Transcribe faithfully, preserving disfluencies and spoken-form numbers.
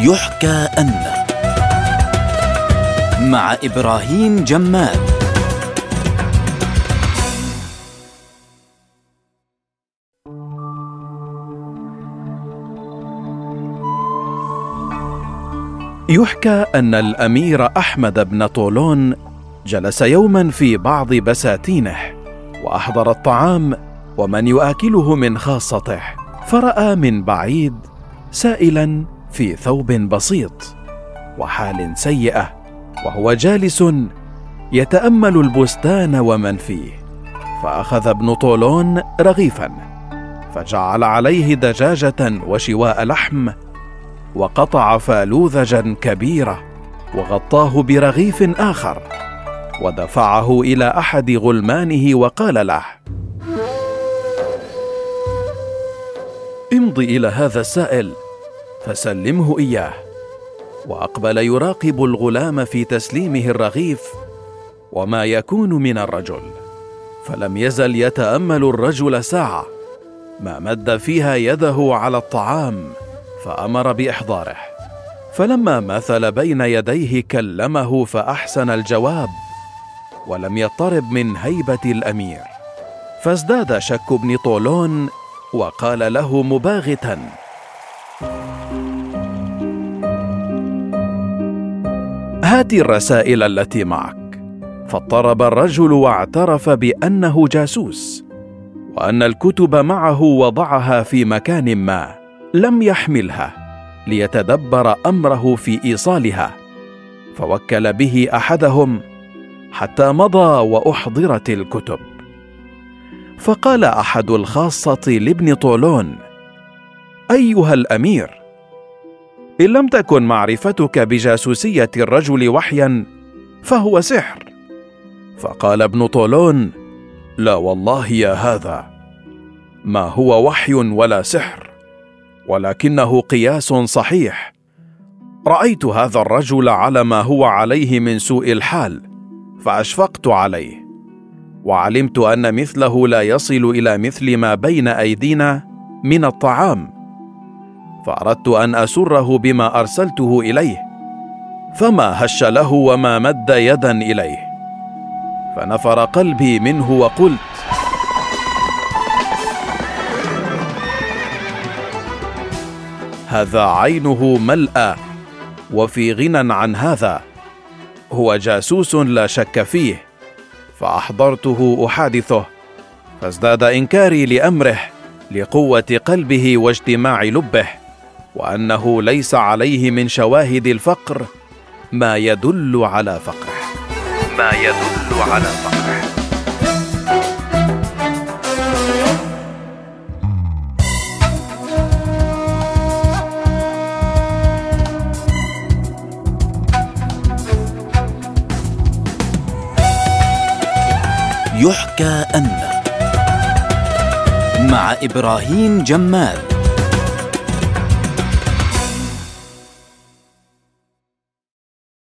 يحكى أن مع إبراهيم جمال. يحكى أن الأمير أحمد بن طولون جلس يوما في بعض بساتينه وأحضر الطعام ومن يؤكله من خاصته، فرأى من بعيد سائلا في ثوب بسيط وحال سيئة وهو جالس يتأمل البستان ومن فيه، فأخذ ابن طولون رغيفا فجعل عليه دجاجة وشواء لحم وقطع فالوذجا كبيرة وغطاه برغيف آخر ودفعه إلى أحد غلمانه وقال له: امض إلى هذا السائل فسلمه إياه. وأقبل يراقب الغلام في تسليمه الرغيف وما يكون من الرجل، فلم يزل يتأمل الرجل ساعة ما مد فيها يده على الطعام، فأمر بإحضاره. فلما مثل بين يديه كلمه فأحسن الجواب ولم يضطرب من هيبة الأمير، فازداد شك ابن طولون وقال له مباغتا: هات الرسائل التي معك. فاضطرب الرجل واعترف بأنه جاسوس، وأن الكتب معه وضعها في مكان ما لم يحملها ليتدبر أمره في إيصالها، فوكل به أحدهم حتى مضى وأحضرت الكتب. فقال أحد الخاصة لابن طولون: أيها الأمير، إن لم تكن معرفتك بجاسوسية الرجل وحيا فهو سحر. فقال ابن طولون: لا والله يا هذا، ما هو وحي ولا سحر، ولكنه قياس صحيح. رأيت هذا الرجل على ما هو عليه من سوء الحال فأشفقت عليه، وعلمت أن مثله لا يصل إلى مثل ما بين أيدينا من الطعام، فأردت أن أسره بما أرسلته إليه، فما هش له وما مد يدا إليه، فنفر قلبي منه وقلت: هذا عينه ملأى وفي غنى عن هذا، هو جاسوس لا شك فيه. فأحضرته أحادثه، فازداد إنكاري لأمره لقوة قلبه واجتماع لبه، وأنه ليس عليه من شواهد الفقر ما يدل على فقره ما يدل على فقره يحكى أن مع إبراهيم جمال.